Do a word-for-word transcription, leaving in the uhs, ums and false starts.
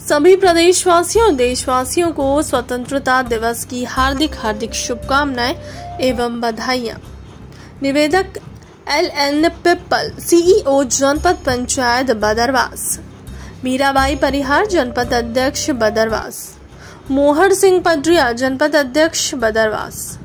सभी प्रदेशवासियों और देशवासियों को स्वतंत्रता दिवस की हार्दिक हार्दिक शुभकामनाएं एवं बधाइयां। निवेदक एल एन पिप्पल, सीईओ जनपद पंचायत बदरवास। मीराबाई परिहार, जनपद अध्यक्ष बदरवास। मोहर सिंह पडरिया, जनपद अध्यक्ष बदरवास।